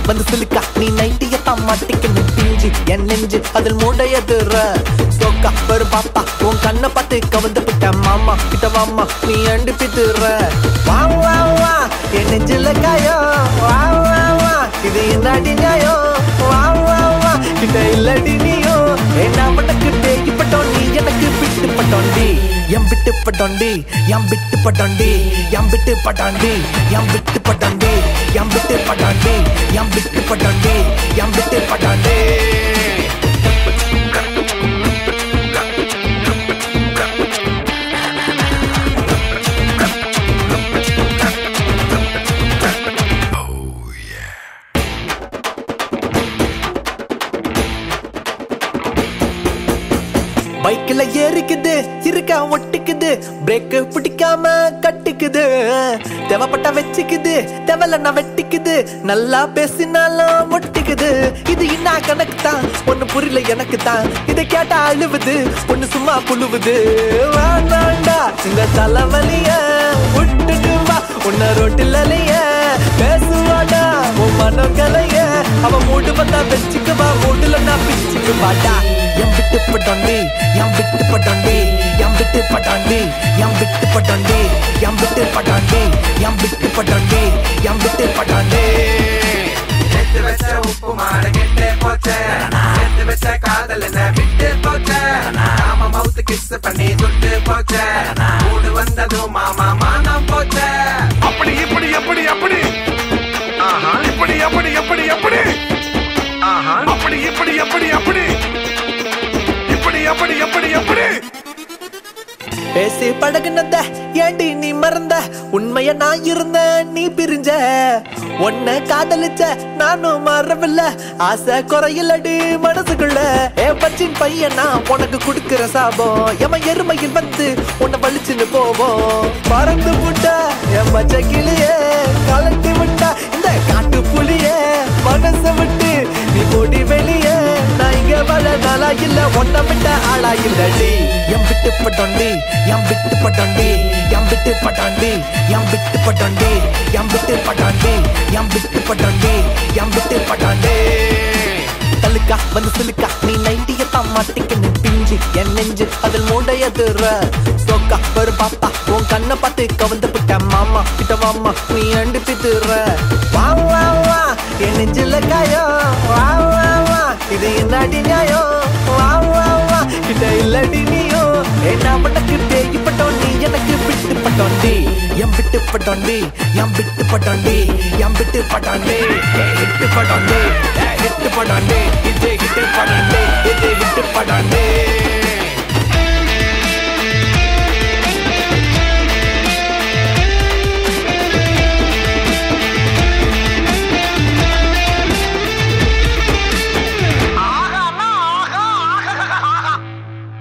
வந்து சிலுக்கா நீ நைட்டியத்தான் மாட்டிக்கன்னு பிஞ்சு என் நெஞ்சு அதில் மூடையதுற சோக்கா ஒரு பாப்பா உன் கண்ணை பார்த்து கவந்து விட்ட மாமா கிட்ட வாமா நீ அண்டு பித்துற வா வா வா என் நெஞ்சில காயோ வா வா வா இது என்னடி நியாயோ வா வா வா கிட்ட இல்லடி நீயோ என்ன உனக்கு தேய்ப்பட்டோம் நீ எனக்கு விட்டு பட்டோண்டி எம் விட்டு பட்டோண்டி எம் விட்டு பட்டோண்டி எம் விட்டு பட்டாண்டி எம் விட்டு பட்டாண்டி எம் விட்டு பட்டாண்டி எம் விட்டு பட்டாண்டி எம் விட்டு பட்டாண்டி பைக்ல ஏறிக்குது இருக்கா ஒட்டிக்குது பிரேக் பிடிக்காம கட்டிக்குது தேவைப்பட்டா வச்சுக்குது தேவையில்ல வெட்டிக்குது நல்லா பேசினாலும் ஒட்டிக்குது இது என்ன கணக்கு தான் ஒண்ணு புரியல எனக்கு தான் இதை கேட்டா அழுவுது ஒண்ணு சும்மா புழுவுது வேண்டாண்டா இந்த தலைவலிய விட்டுட்டு வா உன்ன ரோட்டில் பேசுவாடா உன் மனங்களைய அவ மூடு வந்தா வச்சுக்குவா மூடுல நான் பிச்சுக்கு வாடா எம் விட்டு பட்டாண்டி எம் விட்டு பட்டாண்டி எம் விட்டு பட்டாண்டி எம் விட்டு பட்டாண்டி எம் விட்டு பட்டாண்டி எம் விட்டு பட்டாண்டி எம் விட்டு பட்டாண்டி எடுத்து வச்ச உப்பு மாட கெட்டே போச்சே எடுத்து வச்ச காதல் என்ன விட்டு போச்சே நாம மவுத்து கிஸ் பண்ணி துட்டு போச்சே மூடு வந்ததும் மாமா மானம் போச்சே அப்படி இப்படி எப்படி அப்படி இப்படி எப்படி எப்படி எப்படி அப்படி இப்படி எப்படி அப்படி இப்படி எப்படி எப்படி எப்படி பேசி பழகுனத ஏண்டி நீ மறந்த உண்மைய நான் இருந்த நீ பிரிஞ்ச உன்னை காதலிச்ச நானும் மறவில்ல ஆசை குறையிலடி மனசுக்குள்ள ஏ பச்சின் பையனா உனக்கு குடுக்கிற சாபம் எம எருமையில் வந்து உன்னை வலிச்சுன்னு போவோம் மறந்து விட்டா என் பச்சை கிளியே கலட்டி விட்டா இந்த காட்டு புலியே மனசை விட்டு நீ போடி வெளியே நான் இங்க வள நாளா இல்ல ஒன்ன விட்ட ஆளா இல்லடி எம் விட்டு பட்டாண்டி எம் விட்டு பட்டாண்டி எம் விட்டு பட்டாண்டி எம் விட்டு பட்டாண்டி எம் விட்டு பட்டாண்டி எம் விட்டு பட்டாண்டி எம் விட்டு பட்டாண்டி தலுக்கா வந்து சிலுக்கா நீ நைட்டியத்தான் மாட்டிக்கன்னு பிஞ்சு என் நெஞ்சு அதில் மூடையதுற சோக்கா ஒரு பாப்பா உன் கண்ணை பார்த்து கவந்து விட்ட மாமா கிட்ட வாமா நீ அண்டு பித்துற வா வா வா என் நெஞ்சில காயோ வா வா வா இது என்னடி நியாயோ வா வா வா கிட்ட இல்லடி நீயோ என்ன உனக்கு தேய்ப்பட்டோம் நீ எனக்கு விட்டு பட்டோண்டி எம் விட்டு பட்டோண்டி எம் விட்டு பட்டோண்டி எம் விட்டு பட்டாண்டி ஹிட்டு பட்டாண்டி ஹிட்டு பட்டாண்டி இது ஹிட்டு பட்டாண்டி இது ஹிட்டு பட்டாண்டி